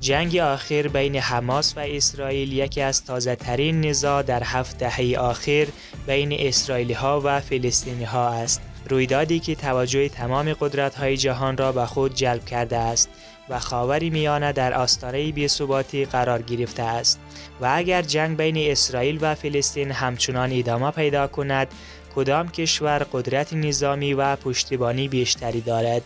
جنگ آخر بین حماس و اسرائیل یکی از تازه‌ترین نزاع در 7 دهه آخر بین اسرائیلی‌ها و فلسطینی‌ها است. رویدادی که توجه تمام قدرت‌های جهان را به خود جلب کرده است و خاورمیانه در آستانه بی‌ثباتی قرار گرفته است. و اگر جنگ بین اسرائیل و فلسطین همچنان ادامه پیدا کند، کدام کشور قدرت نظامی و پشتیبانی بیشتری دارد؟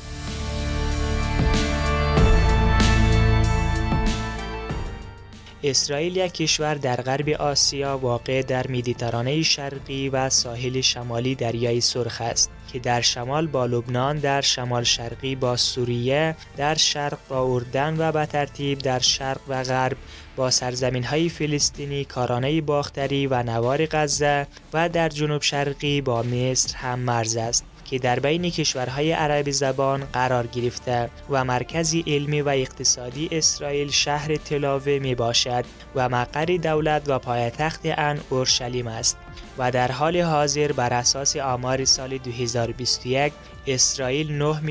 اسرائیل یک کشور در غرب آسیا واقع در مدیترانه شرقی و ساحل شمالی دریای سرخ است که در شمال با لبنان، در شمال شرقی با سوریه، در شرق با اردن و به ترتیب در شرق و غرب با سرزمین‌های فلسطینی، کارانه باختری و نوار غزه و در جنوب شرقی با مصر هم مرز است که در بین کشورهای عربی زبان قرار گرفته و مرکزی علمی و اقتصادی اسرائیل شهر تل‌آویو می باشد و مقر دولت و پایتخت آن اورشلیم است. و در حال حاضر بر اساس آمار سال 2021 اسرائیل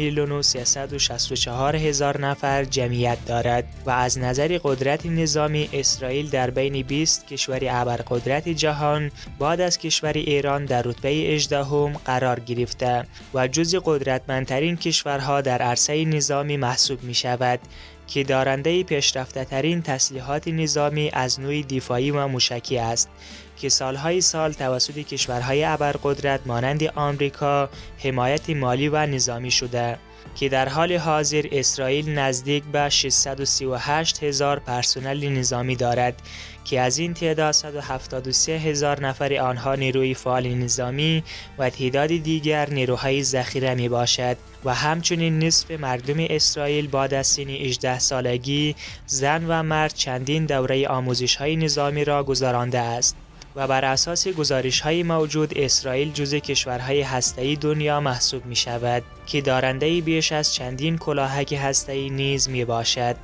9,364,000 نفر جمعیت دارد و از نظر قدرت نظامی اسرائیل در بین 20 کشور ابرقدرت جهان بعد از کشور ایران در رتبه 18 قرار گرفته و جزو قدرتمندترین کشورها در عرصه نظامی محسوب می شود که دارنده پیشرفته ترین تسلیحات نظامی از نوع دفاعی و موشکی است که سالهای سال توسط کشورهای ابرقدرت مانند آمریکا حمایت مالی و نظامی شده که در حال حاضر اسرائیل نزدیک به 638,000 پرسنل نظامی دارد که از این تعداد 173,000 نفر آنها نیروی فعال نظامی و تعداد دیگر نیروهای ذخیره می باشد و همچنین نصف مردم اسرائیل بعد از سن 18 سالگی زن و مرد چندین دوره آموزش‌های نظامی را گذرانده است. و بر اساس گزارش‌های موجود اسرائیل جزو کشورهای هسته‌ای دنیا محسوب می شود که دارنده بیش از چندین کلاهک هسته‌ای نیز می باشد.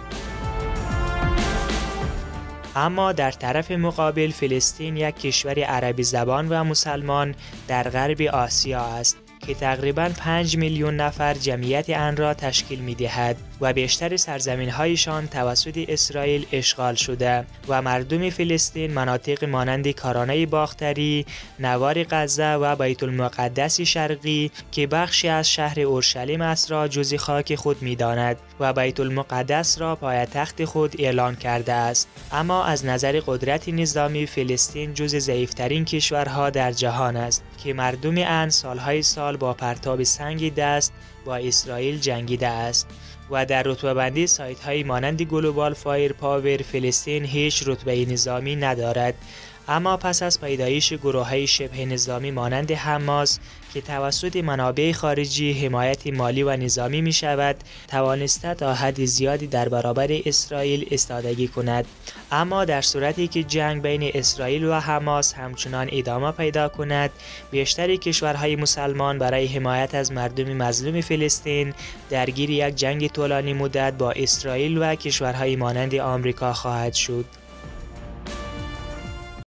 اما در طرف مقابل فلسطین یک کشور عربی زبان و مسلمان در غرب آسیا است که تقریباً 5 میلیون نفر جمعیت آن را تشکیل می‌دهد و بیشتر سرزمین‌هایشان توسط اسرائیل اشغال شده و مردم فلسطین مناطق مانند کارانه باختری، نوار غزه و بیت المقدس شرقی که بخشی از شهر اورشلیم است را جزء خاک خود می‌داند و بیت المقدس را پایتخت خود اعلان کرده است. اما از نظر قدرت نظامی فلسطین جزء ضعیف‌ترین کشورها در جهان است که مردم آن سالهای سال با پرتاب سنگ دست با اسرائیل جنگیده است و در رتبه بندی سایت های مانند گلوبال فایر پاور فلسطین هیچ رتبه نظامی ندارد. اما پس از پیدایش گروه‌های شبه نظامی مانند حماس که توسط منابع خارجی حمایت مالی و نظامی می شود، توانسته تا حد زیادی در برابر اسرائیل ایستادگی کند. اما در صورتی که جنگ بین اسرائیل و حماس همچنان ادامه پیدا کند، بیشتر کشورهای مسلمان برای حمایت از مردم مظلوم فلسطین درگیر یک جنگ طولانی مدت با اسرائیل و کشورهای مانند آمریکا خواهد شد.